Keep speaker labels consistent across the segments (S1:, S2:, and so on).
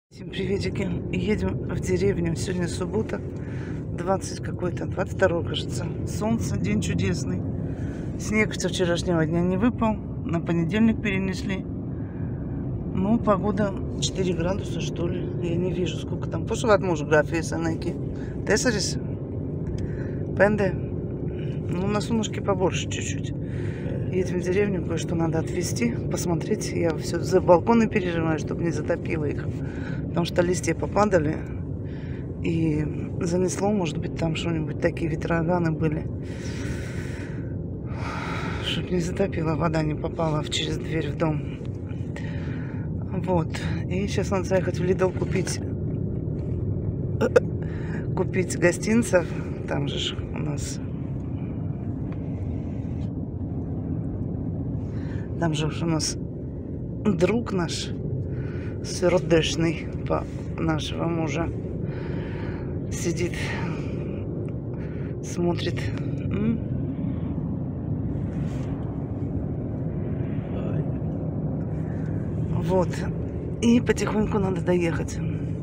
S1: Всем приветики. Едем в деревню. Сегодня суббота, 22 кажется. Солнце, день чудесный. Снег со вчерашнего дня не выпал. На понедельник перенесли. Ну, погода 4 градуса, что ли. Я не вижу, сколько там. Пошел от мужа графии санайки. Тесарис? Пенде? Ну, на солнышке побольше чуть-чуть. Едем в деревню, кое-что надо отвезти, посмотреть. Я все за балконы переживаю, чтобы не затопило их. Потому что листья попадали. И занесло, может быть, там что-нибудь. Такие ветроганы были. Чтобы не затопило, вода не попала через дверь в дом. Вот. И сейчас надо заехать в Lidl купить гостинцев. Там же у нас... Там же у нас друг наш, сердечный, нашего мужа, сидит, смотрит. Вот. И потихоньку надо доехать.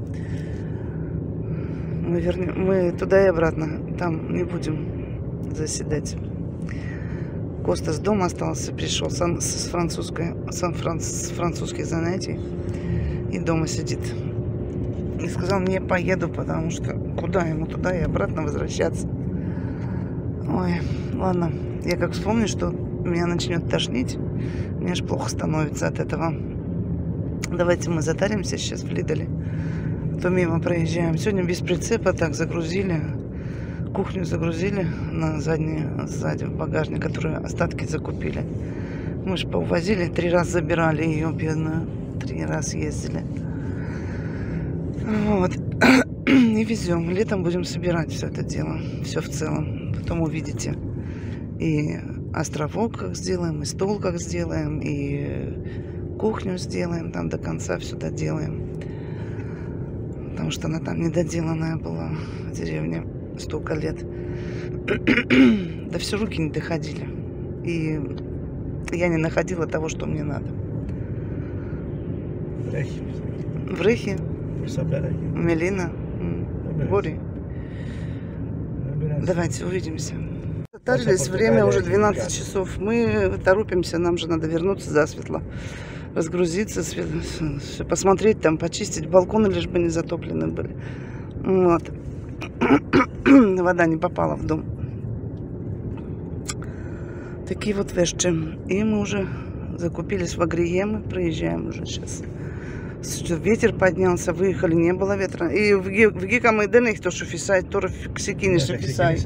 S1: Мы туда и обратно. Там не будем заседать. Костас дома остался, пришел с французских занятий и дома сидит. И сказал, не поеду, потому что куда ему туда и обратно возвращаться. Ой, ладно. Я как вспомню, что меня начнет тошнить, мне аж плохо становится от этого. Давайте мы затаримся сейчас в Лиделе, а то мимо проезжаем. Сегодня без прицепа так загрузили. Кухню загрузили на сзади в багажник, которые остатки закупили. Мы же поувозили, 3 раза забирали ее, бедную. 3 раза ездили. Вот. И везем. Летом будем собирать все это дело. Все в целом. Потом увидите. И островок как сделаем, и стол как сделаем, и кухню сделаем. Там до конца все доделаем. Потому что она там недоделанная была в деревне. Столько лет. Да все руки не доходили. И я не находила того, что мне надо. В Рехе. Мелина. Гори. Давайте увидимся. Затарились, время уже 12 часов. Мы торопимся, нам же надо вернуться засветло. Разгрузиться, посмотреть там, почистить. Балконы лишь бы не затоплены были. Вот. Вода не попала в дом. Такие вот вещи. И мы уже закупились в Агриемы. Проезжаем уже сейчас. Ветер поднялся, выехали, не было ветра. И в Гика мы денег то шуфисай, то ксикини шуфисай.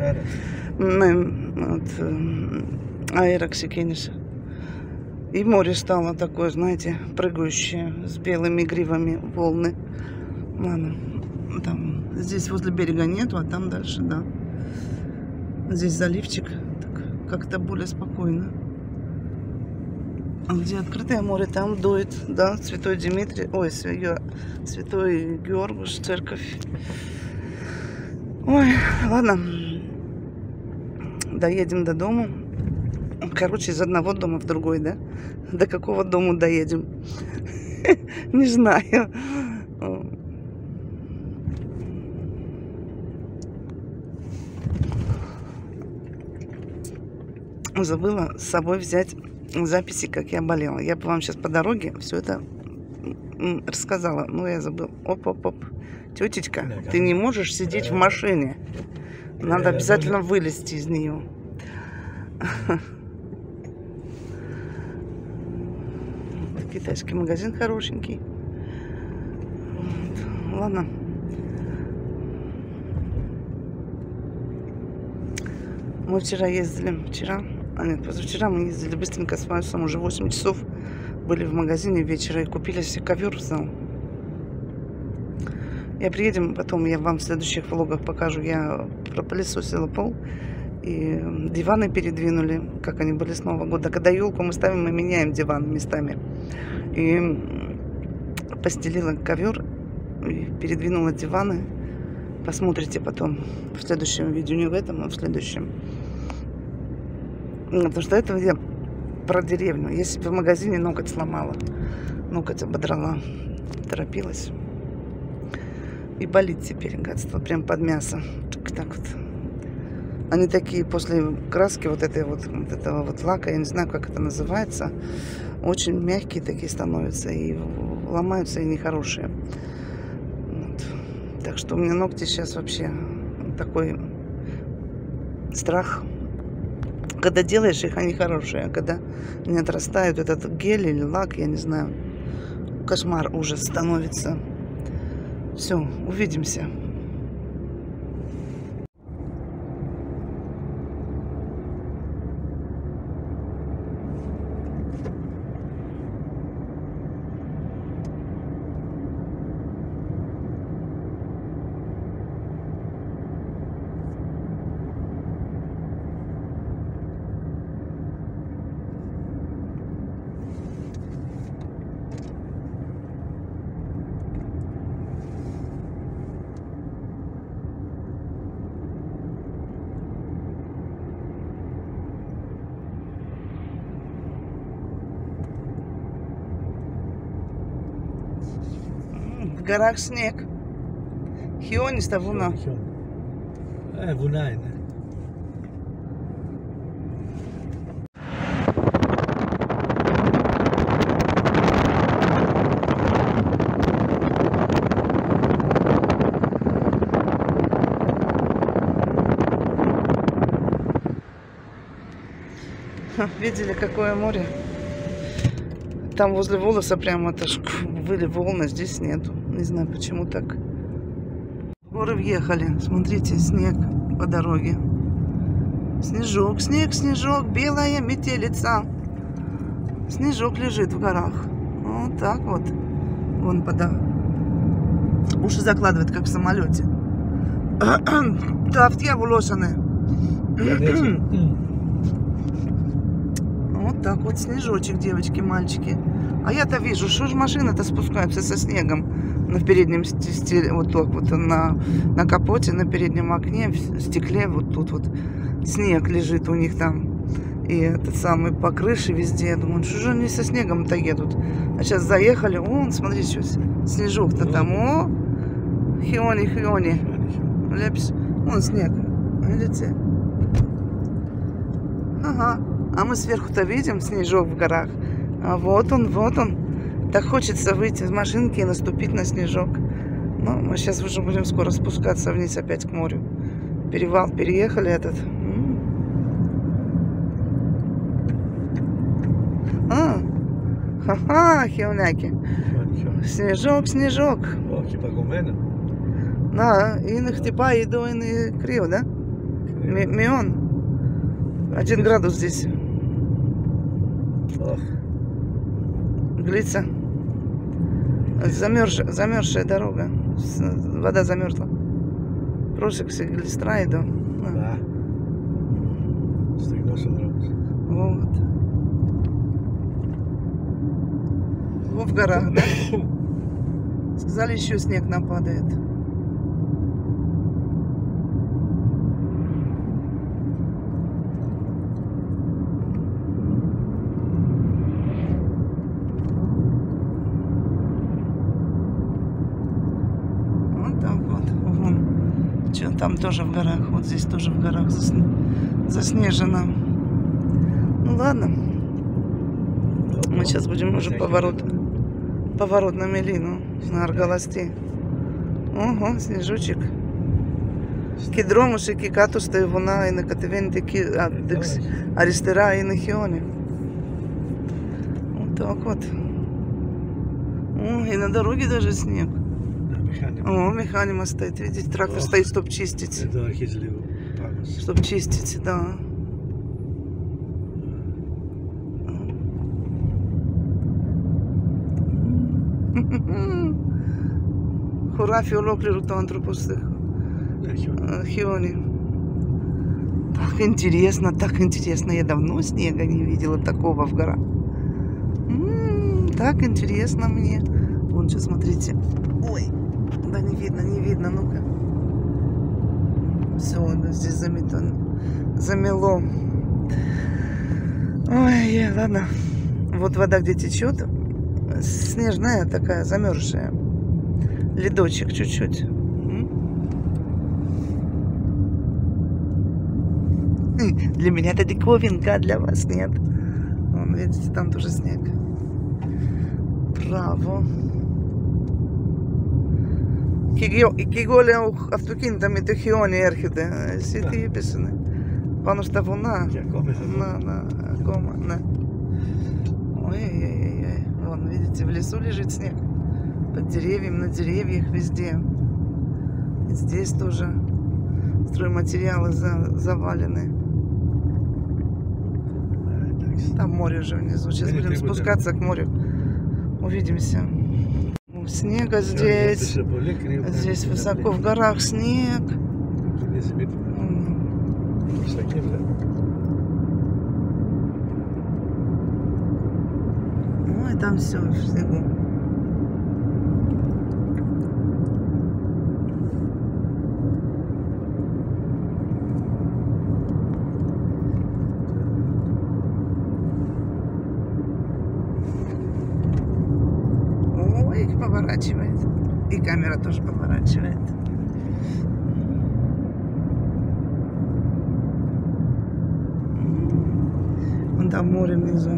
S1: Аэроксикинис. И море стало такое, знаете, прыгающее, с белыми гривами волны. Ладно. Там, здесь возле берега нету, а там дальше, да. Здесь заливчик, как-то более спокойно. А где открытое море, там дует, да, Святой Дмитрий, ой, Святой Георгуш, церковь. Ой, ладно. Доедем до дома. Короче, из одного дома в другой, да? До какого дома доедем? Не знаю. Забыла с собой взять записи, как я болела. Я бы вам сейчас по дороге все это рассказала. Но я забыла. Оп-оп-оп. Тетечка, ты не можешь сидеть в машине. Надо обязательно вылезти из нее. Китайский магазин хорошенький. Ладно. Мы вчера ездили. Позавчера мы ездили быстренько с Вайсом, уже 8 часов были в магазине вечера и купили себе ковер в зал. Приедем, потом я вам в следующих влогах покажу. Я пропылесосила пол и диваны передвинули, как они были с Нового года. Когда елку мы ставим, мы меняем диван местами. И постелила ковер и передвинула диваны. Посмотрите потом в следующем видео, не в этом, а в следующем. Потому что этого я про деревню. Я себе в магазине ноготь сломала. Ноготь ободрала. Торопилась. И болит теперь, гадство, прям под мясо. Так вот. Они такие после краски вот этого вот лака, я не знаю, как это называется, очень мягкие такие становятся и ломаются, и нехорошие. Вот. Так что у меня ногти сейчас вообще такой страх. Когда делаешь их, они хорошие, а когда не отрастают этот гель или лак, я не знаю, кошмар, ужас становится. Все, увидимся. В горах снег. Хиониста вуна.
S2: Вунайна.
S1: Видели, какое море? Там возле Волоса прямо были волны, здесь нету. Не знаю, почему так. В горы въехали. Смотрите, снег по дороге. Снежок, снег, снежок, белая метелица. Снежок лежит в горах. Вот так вот. Вон уши закладывает, как в самолете. Тафтья волошаны. Вот так вот снежочек, девочки, мальчики. А я-то вижу, что же машины-то спускаются со снегом на переднем стекле, вот так вот на капоте, на переднем окне, в стекле, вот тут вот снег лежит у них там. И этот самый по крыше везде. Я думаю, что же они со снегом-то едут? А сейчас заехали, вон, смотри, что снежок-то там. О, хиони, хиони. Лепс. Вон снег. Видите? Ага. А мы сверху-то видим снежок в горах. А вот он, вот он. Так хочется выйти из машинки и наступить на снежок. Но мы сейчас уже будем скоро спускаться вниз опять к морю. Перевал переехали этот. Ха-ха, хионяки. Снежок, снежок. Да, иных типа и до иных крио, да? Мион. 1 градус здесь. Глица. Замерзшая дорога. Вода замерзла. Просекся глистрайду.
S2: Да.
S1: Вот. Вот в горах, да? Сказали, еще снег нападает. Там тоже в горах, вот здесь тоже в горах заснежено. Ну ладно. Мы сейчас будем уже поворот на Мелину, на Аргаласти. Ого, снежочек. Кедромушек и катусты вона и на катевенте аристера и на хионе. Вот так вот. О, и на дороге даже снег. О, механима стоит, видите, трактор стоит, чтобы чистить. Чтобы чистить, да. Хурафи олоклеру то антропостых. Хиони. Так интересно. Я давно снега не видела такого в горах. Так интересно мне. Вон, сейчас смотрите. Ой. Да не видно, ну-ка. Все, здесь замело. Ой, ладно. Вот вода где течет. Снежная такая, замерзшая. Ледочек чуть-чуть. Для меня это диковинка, а для вас нет. Вон, видите, там тоже снег. Браво. Και εγώ λέω αυτοκίνητα με το χιόνι έρχεται. Εσύ τι είπες, ναι. Πάνω στα βουνά. Να, ακόμα, ναι. Ой-ой-ой. Вон, видите, в лесу лежит снег. Под деревьями, на деревьях, везде. И здесь тоже стройматериалы завалены. Там море уже внизу. Сейчас будем спускаться к морю. Увидимся. Снега здесь. Здесь высоко в горах снег. Ну и там все в снегу. Ой, поворачивает. И камера тоже поворачивает. Вон там море внизу.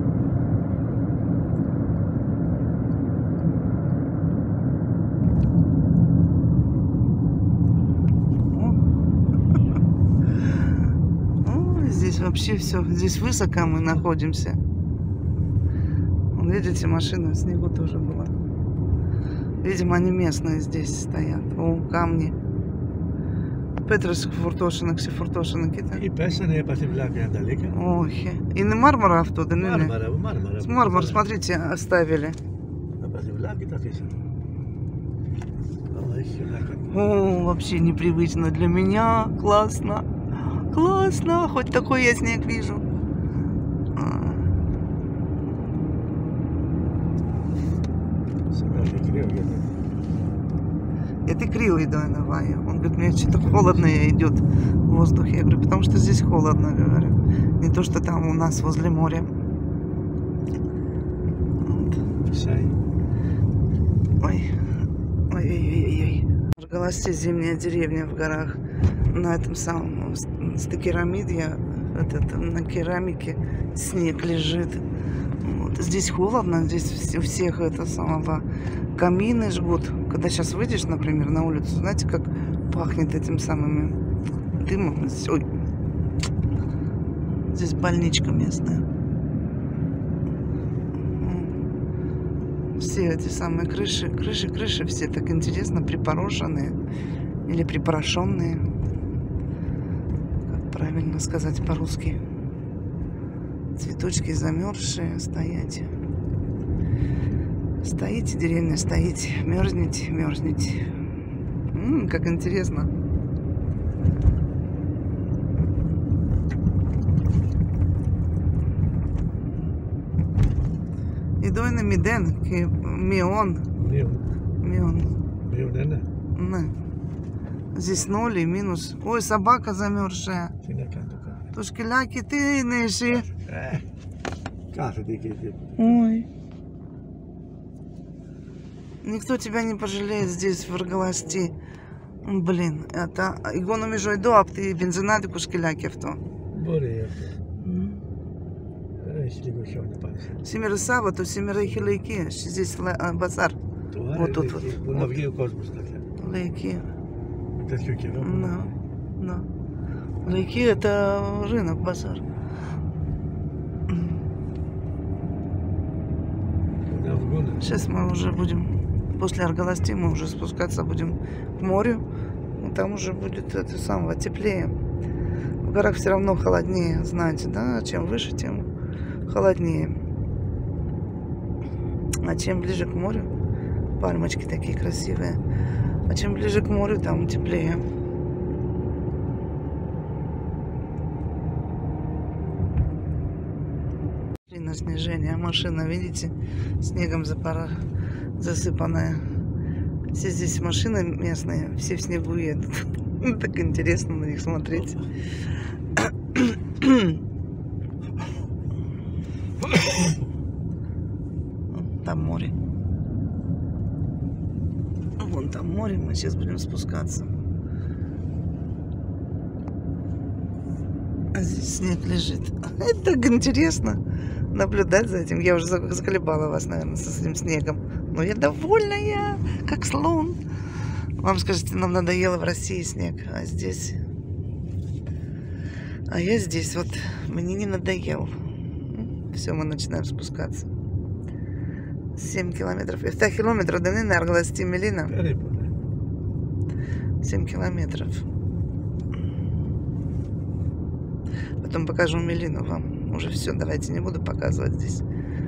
S1: Здесь вообще все. Здесь высоко мы находимся. Вон, видите, машина в снегу тоже была. Видимо, они местные здесь стоят. О, камни. Πέτρες φορτώσανε, ξεφορτώσανε, κοίτα.
S2: Ή πέσανε, έπαθε βλάκια ανταλίκα.
S1: Όχι. Είναι μάρμαρα αυτό, δεν είναι?
S2: Μάρμαρα.
S1: Мárмар, смотрите, оставили.
S2: Έπαθε βλάκια, τα αφήσανε.
S1: О, вообще непривычно для меня. Классно. Классно. Хоть такой я снег вижу. Это крил и давай. Он говорит, мне что-то холодно идет воздух. Я говорю, потому что здесь холодно, говорю. Не то, что там у нас возле моря. Вот. Ой. Ой-ой-ой-ой. В Аргаласте зимняя деревня в горах. На этом самом стекерамиде, на керамике снег лежит. Вот. Здесь холодно, здесь у всех это самого камины жгут. Когда сейчас выйдешь, например, на улицу, знаете, как пахнет этим самым дымом. Ой. Здесь больничка местная. Все эти самые крыши все так интересно припорошенные или припорошенные. Как правильно сказать по-русски? Цветочки замерзшие, стоять. Стоите, деревня, стоите, мерзнете, мерзнете. Как интересно. Иду на Миден, Мион. Здесь 0 и минус. Ой, собака замерзшая. Тушкеляки, ты ныши. Ой. Никто тебя не пожалеет здесь, в Аргаласте. Блин, это... Εγώ νομίζω εδώ από τη βενζινάδικο σκυλάκι αυτό.
S2: Μπορεί αυτό. Έχει λίγο χιόνι πάνω.
S1: Σήμερα Σάββατο, σήμερα έχει λαϊκία. Здесь μπαζάρ. Вот тут вот.
S2: Που να βγει ο κόσμος.
S1: Λαϊκία.
S2: Με τέτοιο καιρό.
S1: Да. Лαϊκия это рынок, базар. Сейчас мы уже будем, после Аргаласти мы уже спускаться будем к морю. Там уже будет это самое теплее. В горах все равно холоднее, знаете, да? Чем выше, тем холоднее. А чем ближе к морю, пальмочки такие красивые. А чем ближе к морю, там теплее. На снижение. Машина, видите, снегом засыпанная. Все здесь машины местные, все в снегу едут. Так интересно на них смотреть. Там море. Вон там море, мы сейчас будем спускаться. А здесь снег лежит. Это так интересно наблюдать за этим. Я уже заколебала вас, наверное, со этим снегом. Но я довольная, как слон. Вам скажете, нам надоело в России снег, а здесь... А я здесь вот, мне не надоел. Все, мы начинаем спускаться. 7 километров. 7 километров, да не наргласти, Мелина. 7 километров. Потом покажу Мелину вам. Уже все, давайте не буду показывать здесь.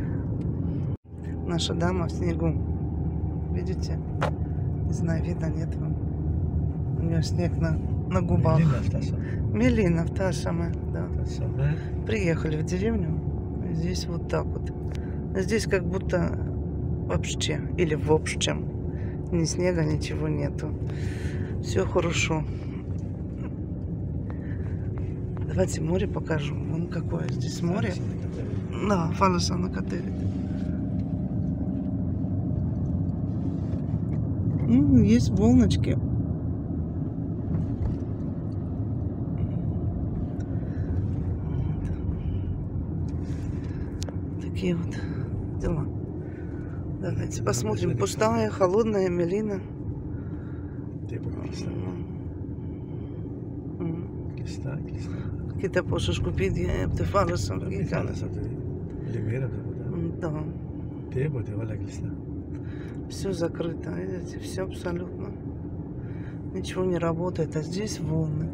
S1: Наша дама в снегу. Видите? Не знаю, видно, нет вам. У нее снег на губах. Мелина, та самая, да. Приехали в деревню. Здесь вот так вот. Здесь как будто вообще, или в общем, ни снега, ничего нету. Все хорошо. Давайте море покажу. Вон какое здесь море. Да, фалуса на катывит. Есть волночки. Такие вот дела. Давайте посмотрим. Пустая, холодная Мелина. Какие-то пошешь купить, я бы фалусом. Да. Все закрыто, видите, все абсолютно. Ничего не работает, а здесь волны.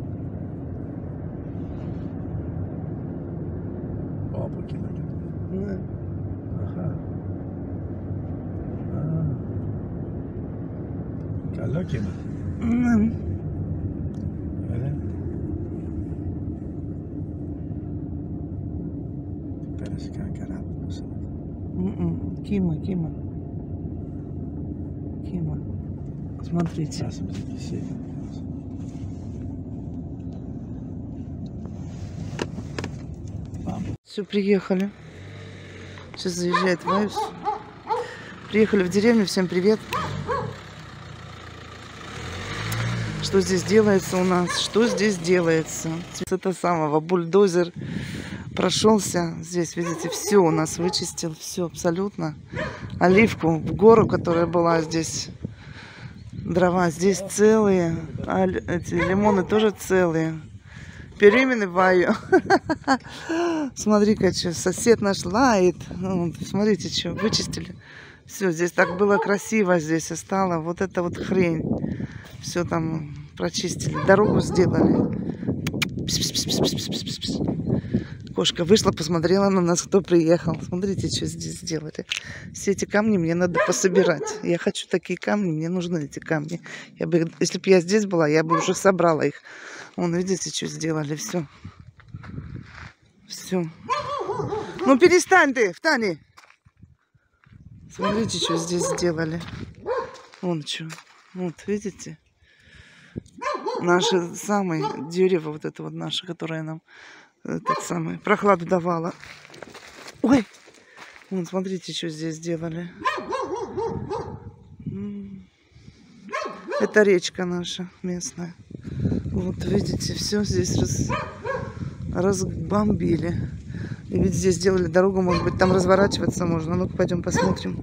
S1: Да.
S2: Ага.
S1: Кима. Смотрите. Все, приехали. Сейчас заезжает Вайс. Приехали в деревню. Всем привет. Что здесь делается у нас? Что здесь делается? Это самого бульдозер прошелся. Здесь, видите, все у нас вычистил. Все абсолютно. Оливку в гору, которая была здесь. Дрова здесь целые. А эти лимоны тоже целые. Переименываю. Смотри-ка, что сосед наш лает. Смотрите, что вычистили. Все, здесь так было красиво. Здесь осталось вот эта вот хрень. Все там прочистили. Дорогу сделали. Кошка вышла, посмотрела на нас, кто приехал. Смотрите, что здесь сделали. Все эти камни мне надо пособирать. Я хочу такие камни, мне нужны эти камни. Если бы я здесь была, я бы уже собрала их. Вон, видите, что сделали. Все. Все. Ну, перестань ты, встань. Смотрите, что здесь сделали. Вон что. Вот, видите? Наше самое дерево, вот это вот наше, которое нам этот самый прохладу давало. Ой! Вон, смотрите, что здесь сделали. Это речка наша местная. Вот, видите, все здесь разбомбили. И ведь здесь сделали дорогу, может быть, там разворачиваться можно. Ну-ка, пойдем посмотрим.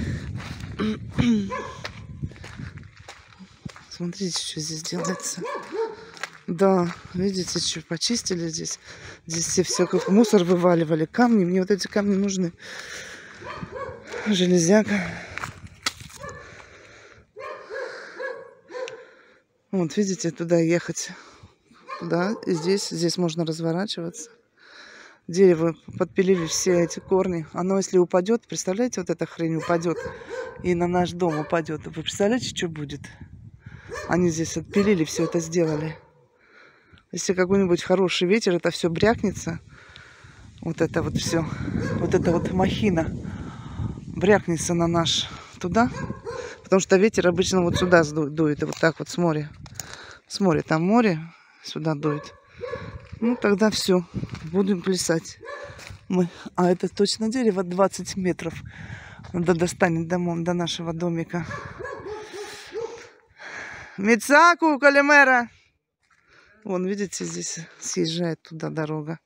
S1: Смотрите, что здесь делается. Да, видите, что почистили здесь. Здесь все как мусор вываливали. Камни, мне вот эти камни нужны. Железяка. Вот, видите, туда ехать. Да, и здесь можно разворачиваться. Дерево подпилили все эти корни. Оно, если упадет, представляете, вот эта хрень упадет и на наш дом упадет. Вы представляете, что будет? Они здесь отпилили, все это сделали. Если какой-нибудь хороший ветер, это все брякнется. Вот это вот все. Вот это вот махина брякнется на наш туда. Потому что ветер обычно вот сюда дует. И вот так вот с моря. С моря. Там море. Сюда дует. Ну, тогда все. Будем плясать. Мы. А это точно дерево 20 метров. Достанет до нашего домика. Мицаку, Калимера. Вон, видите, здесь съезжает туда дорога.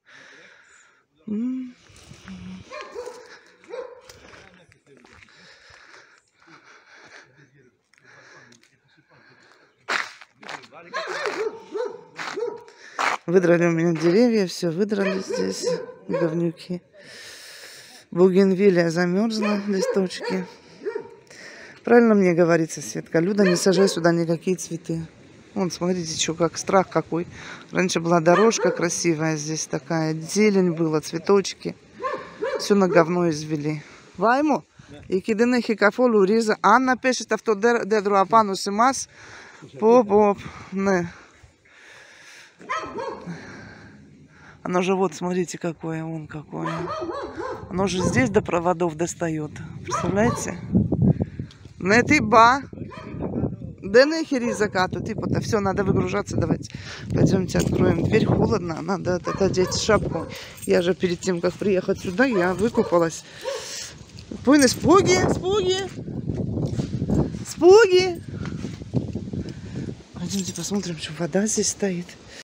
S1: Выдрали у меня деревья, все выдрали здесь, говнюки. Бугенвилия замерзла, листочки. Правильно мне говорится, Светка, Люда, не сажай сюда никакие цветы. Вон, смотрите, что как страх какой. Раньше была дорожка красивая здесь такая, зелень была, цветочки. Все на говно извели. Вайму? И киденехи кафолу риза. Анна пишет, авто дедру апану симас. Поп, не. Оно же вот, смотрите, какое, вон какое. Оно же здесь до проводов достает. Представляете? Не ты ба. Да нахери закату. Типа-то все, надо выгружаться. Давайте. Пойдемте откроем дверь. Холодно. Надо одеть шапку. Я же перед тем, как приехать сюда, я выкупалась. Пойны, спуги. Пойдемте посмотрим, что вода здесь стоит.